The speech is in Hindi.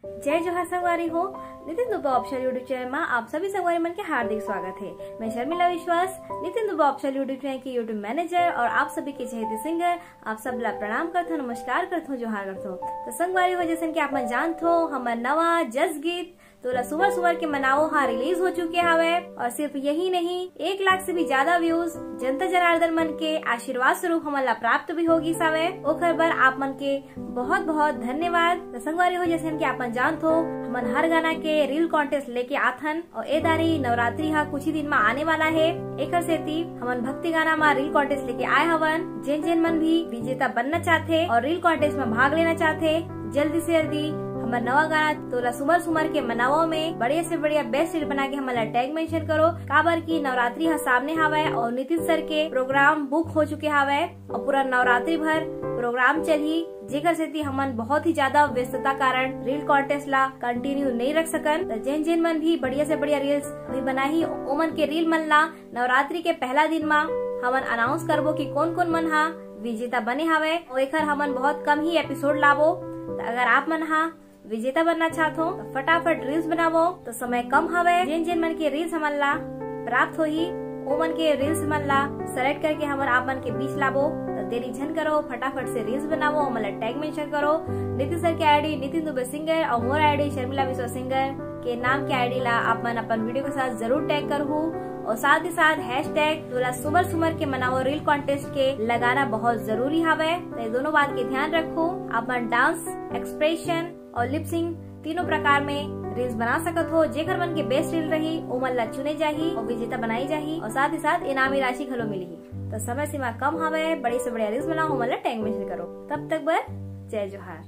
जय जोहार संगवारी हो। Nitin Dubey official YouTube channel में आप सभी संगवारी मन के हार्दिक स्वागत है। मैं Sharmila Vishwas, Nitin Dubey official YouTube channel की यूट्यूब मैनेजर और आप सभी के चहेते सिंगर आप सब ला प्रणाम करथो, नमस्कार करथो, जोहार करथो। तो संगवारी हो जैसे कि आप मन जानथो हमर नवा जस गीत तो सुवर सुवर के मनाओ हाँ रिलीज हो चुके हवे और सिर्फ यही नहीं 1 लाख से भी ज्यादा व्यूज जनता जनार्दन मन के आशीर्वाद स्वरूप हमन ला प्राप्त भी होगी सावे। ओखर बर आप मन के बहुत बहुत धन्यवाद। तो संगवारी हो जैसे कि आप मन जानथो हमन हर गाना के रील कॉन्टेस्ट लेके आथन और ए दारी नवरात्रि हा कुछ ही दिन में आने वाला है। एकर सेती हमन भक्ति गाना में रील कॉन्टेस्ट लेके आए हवन। जिन मन भी विजेता बनना चाहते और रील कॉन्टेस्ट में भाग लेना चाहते जल्दी से जल्दी हमारा नवा गाना तोला सुमर सुमर के मनावो में बढ़िया से बढ़िया बेस्ट रील बना के हमारा टैग मेंशन करो। काबर की नवरात्रि हा सामने हवे और नीतीश सर के प्रोग्राम बुक हो चुके हवे और पूरा नवरात्रि भर प्रोग्राम चली, जेकर सेती हमन बहुत ही ज्यादा व्यस्तता कारण रील कॉन्टेस्ट ला कंटिन्यू नहीं रख सकन। तो जिन मन भी बढ़िया से बढ़िया रील्स भी बनाही ओमन के रील मन ला नवरात्रि के पहला दिन में हमन अनाउंस करबो कि कौन कौन मन हा विजेता बने हवे और एकर हमन बहुत कम ही एपिसोड लाबो। तो अगर आप मन हा विजेता बनना चाहते हो तो फटाफट रील्स बनावो। तो समय कम हवे, जिन मन के रील्स हमन ला प्राप्त होही ओ मन के रील्स मन ला सेलेक्ट करके हमन आप मन के बीच लाबो। तो देरी झन करो, फटाफट से रील्स बनावो, हमन टैग मेंशन करो। नितिन सर के आईडी नितिन दुबे सिंगर और मोर आईडी शर्मिला विश्वास सिंगर के नाम के आईडी ला आप मन अपन वीडियो के साथ जरूर टैग करो और साथ ही साथ हैशटैग तोला सुमर सुमर के मनाओ रील कॉन्टेस्ट के लगाना बहुत जरूरी हवे। तो ये दोनों बात के ध्यान रखो। अपन डांस, एक्सप्रेशन और लिपसिंग तीनों प्रकार में रील्स बना सकत हो। जेकर मन के बेस्ट रील रही ओ मन ला चुने जाही और विजेता बनाई जाही और साथ ही साथ इनामी राशि घलो मिलही। तो समय सीमा कम हवे, बड़ी से बड़ी रील्स बनाओ, मन ला टैग मेंशन करो। तब तक बर जय जोहार।